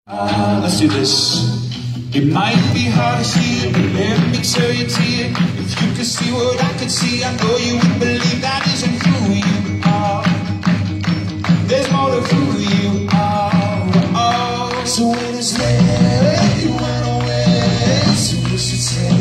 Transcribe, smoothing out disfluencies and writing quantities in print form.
Let's do this. It might be hard to see it, but let me tell you, dear, if you could see what I could see, I know you would believe that isn't who you are. There's more to who you are. Oh, so when it's late, you went away, so you should say